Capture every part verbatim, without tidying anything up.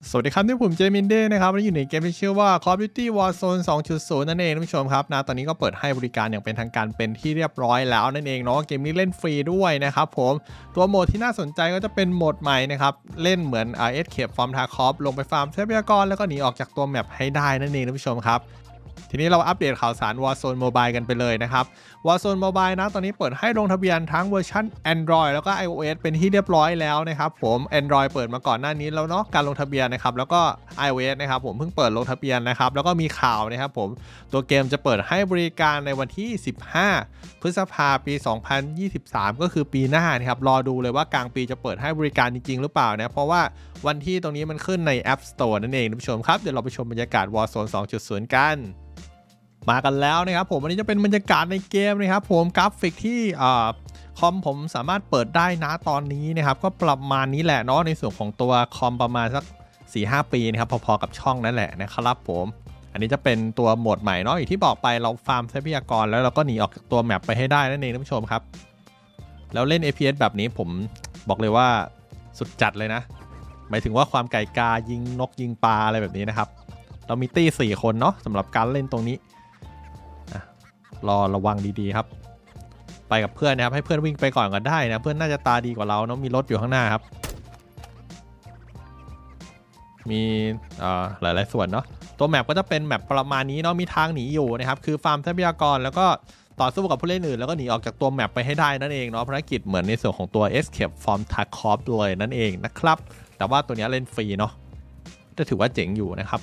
สวัสดีครับที่ผมเจมินเด้นะครับวันนี้อยู่ในเกมที่ชื่อว่า Call of Duty Warzone สองจุดศูนย์ นั่นเองท่านผู้ชมครับนะตอนนี้ก็เปิดให้บริการอย่างเป็นทางการเป็นที่เรียบร้อยแล้วนั่นเองเนาะเกมนี้เล่นฟรีด้วยนะครับผมตัวโหมดที่น่าสนใจก็จะเป็นโหมดใหม่นะครับเล่นเหมือน Escape from Tarkov ลงไปฟาร์มทรัพยากรแล้วก็หนีออกจากตัวแมปให้ได้นั่นเองท่านผู้ชมครับทีนี้เราอัปเดตข่าวสาร Warzone Mobile กันไปเลยนะครับ Warzone Mobile นะตอนนี้เปิดให้ลงทะเบียนทั้งเวอร์ชัน Android แล้วก็ iOS เป็นที่เรียบร้อยแล้วนะครับผม Android เปิดมาก่อนหน้านี้แล้วเนาะการลงทะเบียนนะครับแล้วก็ iOS นะครับผมเพิ่งเปิดลงทะเบียนนะครับแล้วก็มีข่าวนะครับผมตัวเกมจะเปิดให้บริการในวันที่สิบห้าพฤษภาคมปีสองพันยี่สิบสามก็คือปีหน้านะครับรอดูเลยว่ากลางปีจะเปิดให้บริการจริงๆหรือเปล่านะเพราะว่าวันที่ตรงนี้มันขึ้นใน App Store นั่นเองท่านผู้ชมครับเดี๋ยวเราไปชมบรรยากาศ Warzone สองจุดศูนย์ กันมากันแล้วนะครับผมวันนี้จะเป็นบรรยากาศในเกมนะครับผมกราฟิกที่คอมผมสามารถเปิดได้นะตอนนี้นะครับก็ประมาณนี้แหละเนาะในส่วนของตัวคอมประมาณสัก สี่ห้า ปีนะครับพอๆกับช่องนั่นแหละนะครับผมอันนี้จะเป็นตัวโหมดใหม่เนาะอย่างที่บอกไปเราฟาร์มทรัพยากรแล้วเราก็หนีออกจากตัวแมปไปให้ได้นั่นเองท่านผู้ชมครับแล้วเล่น เอ พี เอส แบบนี้ผมบอกเลยว่าสุดจัดเลยนะหมายถึงว่าความไก่กายิงนกยิงปลาอะไรแบบนี้นะครับเรามีตี้สี่คนเนาะสำหรับการเล่นตรงนี้รอระวังดีๆครับไปกับเพื่อนนะครับให้เพื่อนวิ่งไปก่อนก็ได้นะเพื่อนน่าจะตาดีกว่าเราเนาะมีรถอยู่ข้างหน้าครับมีหลายๆส่วนเนาะตัวแมปก็จะเป็นแมปประมาณนี้เนาะมีทางหนีอยู่นะครับคือฟาร์มทรัพยากรแล้วก็ต่อสู้กับผู้เล่นอื่นแล้วก็หนีออกจากตัวแมปไปให้ได้นั่นเองเนาะภารกิจเหมือนในส่วนของตัว Escape from Tarkov เลยนั่นเองนะครับแต่ว่าตัวนี้เล่นฟรีเนาะจะถือว่าเจ๋งอยู่นะครับ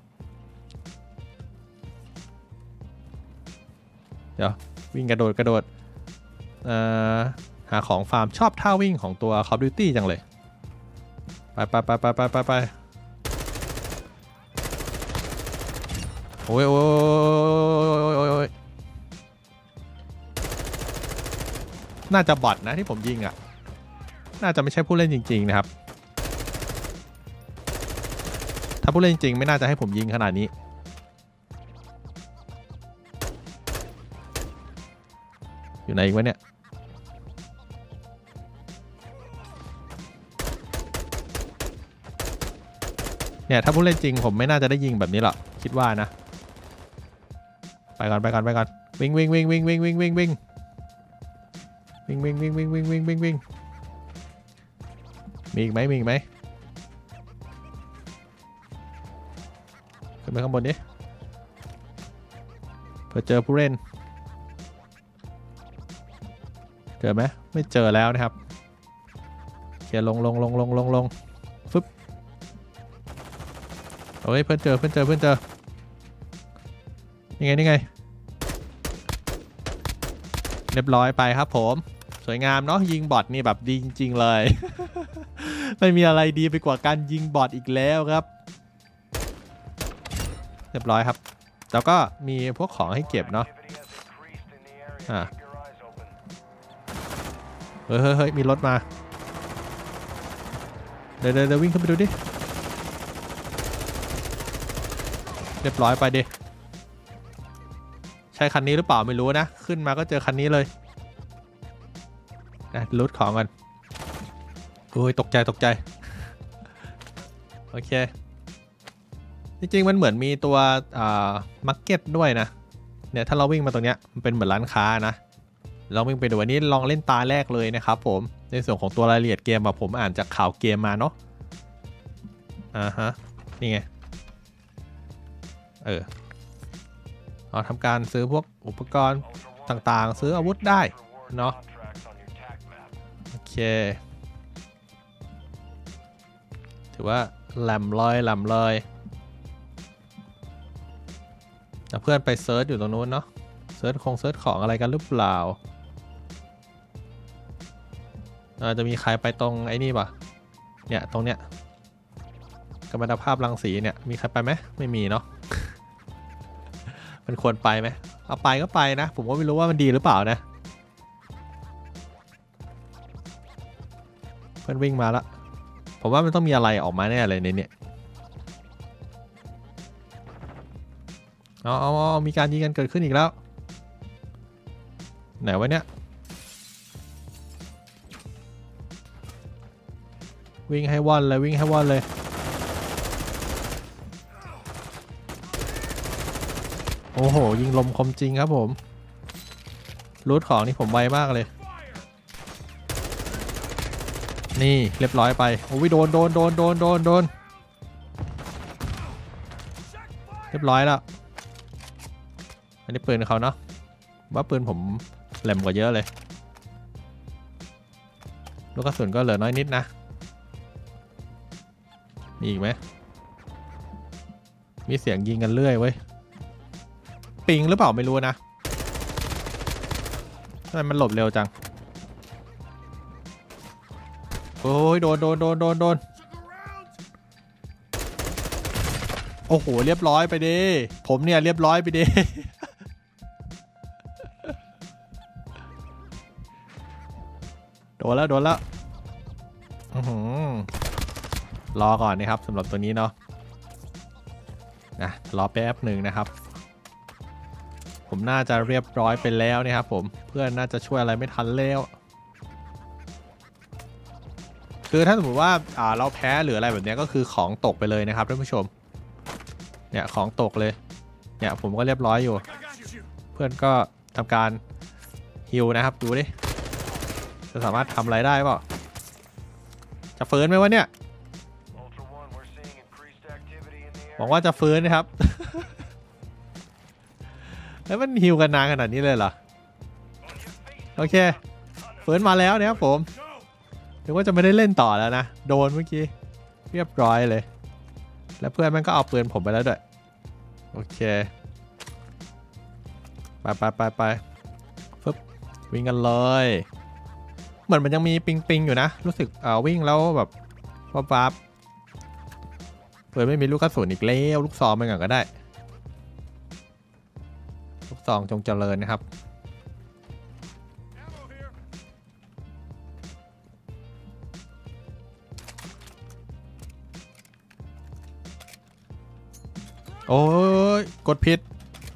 เดี๋ยววิ่งกระโดดกระโดดหาของฟาร์มชอบท่าวิ่งของตัว Call of Duty จังเลยไปไปไปไปไปไปไปโอ้ยโอ้ยโอ้ยน่าจะบอทนะที่ผมยิงอ่ะน่าจะไม่ใช่ผู้เล่นจริงๆนะครับถ้าผู้เล่นจริงไม่น่าจะให้ผมยิงขนาดนี้อยู่ไหนอีกวะเนี่ยเนี่ยถ้าผู้เล่นจริงผมไม่น่าจะได้ยิงแบบนี้หรอกคิดว่านะไปก่อนไปก่อนไปก่อนวิ่งวิ่งวิ่งวิ่งวิ่งวิ่งวิ่งวิ่งวิ่งวิ่งวิ่งวิ่งวิ่งวิ่งวิ่งวิ่งมีอีกไหมมีอีกไหมขึ้นไปข้างบนดิเพื่อเจอผู้เล่นเจอไหมไม่เจอแล้วนะครับเขียนลงลงลงลงลงลงฟึบโอ้ยเพื่อนเจอเพื่อนเจอเพื่อนเจอนี่ไงนี่ไงเรียบร้อยไปครับผมสวยงามเนาะยิงบอทนี่แบบดีจริงๆเลย ไม่มีอะไรดีไปกว่าการยิงบอทอีกแล้วครับเรียบร้อยครับแล้วก็มีพวกของให้เก็บเนาะอ่าเฮ้ยเฮ้ยมีรถมาเดี๋ยวเดี๋ยววิ่งขึ้นไปดูดิเรียบร้อยไปดิใช่คันนี้หรือเปล่าไม่รู้นะขึ้นมาก็เจอคันนี้เลยนะรูทของกันโอ้ยตกใจตกใจโอเคจริงๆมันเหมือนมีตัวอ่ามาร์เก็ตด้วยนะเนี่ยถ้าเราวิ่งมาตรงเนี้ยมันเป็นเหมือนร้านค้านะเราวิ่งไปดูอันนี้ลองเล่นตาแรกเลยนะครับผมในส่วนของตัวรายละเอียดเกมอะผมอ่านจากข่าวเกมมาเนาะอ่าฮะนี่ไงเออเราทำการซื้อพวกอุปกรณ์ต่างๆซื้ออาวุธได้เนาะโอเคถือว่าแหลมลอยแหลมลอยแต่เพื่อนไปเซิร์ชอยู่ตรงนู้นเนาะเซิร์ชคงเซิร์ชของอะไรกันหรือเปล่าจะมีใครไปตรงไอ้นี่ป่ะเนี่ยตรงเนี้ยกัมมันตภาพรังสีเนี่ยมีใครไปไหมไม่มีเนาะ มันควรไปไหมเอาไปก็ไปนะผมก็ไม่รู้ว่ามันดีหรือเปล่านะเพื่อนวิ่งมาแล้วผมว่ามันต้องมีอะไรออกมาแน่เลยในเนี่ยเอาเอาเอามีการยิงกันเกิดขึ้นอีกแล้วไหนวะเนี่ยวิ่งให้ว่อนเลยวิ่งให้ว่อนเลยโอ้โหยิงลมคมจริงครับผมรูทของนี่ผมไวมากเลยนี่เรียบร้อยไปโอ้ยโดนโดนโดนโดนโดนโดนเรียบร้อยแล้วอันนี้ปืนเขาเนาะว่าปืนผมแหลมกว่าเยอะเลยลูกกระสุนก็เหลือน้อยนิดนะมีอีกไหมมีเสียงยิงกันเรื่อยเว้ยปิงหรือเปล่าไม่รู้นะทำไมมันหลบเร็วจังโอ้ยโดนโดนโดนโดนโดนโอ้โหเรียบร้อยไปดิผมเนี่ยเรียบร้อยไปดิโดนแล้วโดนแล้วรอก่อนนะครับสำหรับตัวนี้เนาะนะรอแป๊บหนึ่งนะครับผมน่าจะเรียบร้อยไปแล้วนะครับผมเพื่อนน่าจะช่วยอะไรไม่ทันแล้วคือถ้าสมมติว่าอ่าเราแพ้หรืออะไรแบบนี้ก็คือของตกไปเลยนะครับท่านผู้ชมเนี่ยของตกเลยเนี่ยผมก็เรียบร้อยอยู่เพื่อนก็ทำการฮิลนะครับดูดิจะสามารถทำอะไรได้เปล่าจะฟื้นไหมวะเนี่ยหวังว่าจะฟื้นนะครับ แล้วมันฮิวกันนานขนาดนี้เลยเหรอโอเคฟื้นมาแล้วเนี่ยครับผมถึงว่าจะไม่ได้เล่นต่อแล้วนะโดนเมื่อกี้เรียบร้อยเลยแล้วเพื่อนมันก็เอาปืนผมไปแล้วด้วยโอเคไปไปไปไปปึ๊บวิ่งกันเลยเหมือนมันยังมีปิงปิงอยู่นะรู้สึกเอ่อวิ่งแล้วแบบวับๆเพื่อนไม่มีลูกกระสุนอีกแล้วลูกซองไปก่อนก็ได้ลูกซองจงเจริญนะครับโอ้ยกดผิด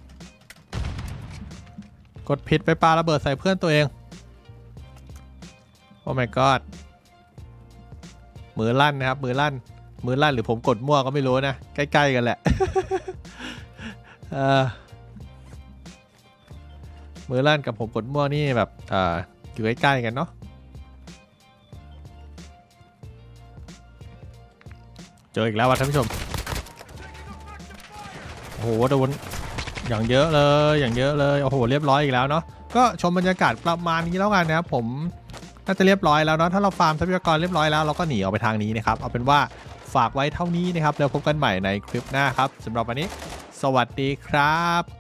กดผิดไปปาระเบิดใส่เพื่อนตัวเองโอ้ my god มือลั่นนะครับมือลั่นมือลั่นหรือผมกดมั่วก็ไม่รู้นะใกล้ๆกันแหละ เออมือลั่นกับผมกดมั่วนี่แบบอ่าอยู่ใกล้ๆกันเนาะเจออีกแล้วว่ะท่านผู้ชมโอ้โหโดนอย่างเยอะเลยอย่างเยอะเลยโอ้โหเรียบร้อยอีกแล้วเนาะก็ชมบรรยากาศประมาณนี้แล้วกันนะครับผมน่าจะเรียบร้อยแล้วเนาะถ้าเราฟาร์มทรัพยากรเรียบร้อยแล้วเราก็หนีออกไปทางนี้นะครับเอาเป็นว่าฝากไว้เท่านี้นะครับแล้วพบกันใหม่ในคลิปหน้าครับสำหรับวันนี้สวัสดีครับ